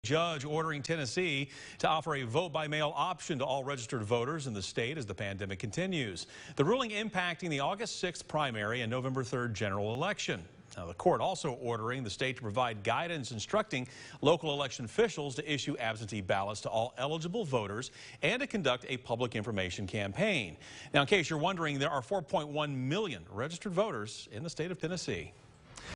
Judge ordering Tennessee to offer a vote-by-mail option to all registered voters in the state as the pandemic continues. The ruling impacting the August 6th primary and November 3rd general election. Now, the court also ordering the state to provide guidance instructing local election officials to issue absentee ballots to all eligible voters and to conduct a public information campaign. Now, in case you're wondering, there are 4.1 million registered voters in the state of Tennessee.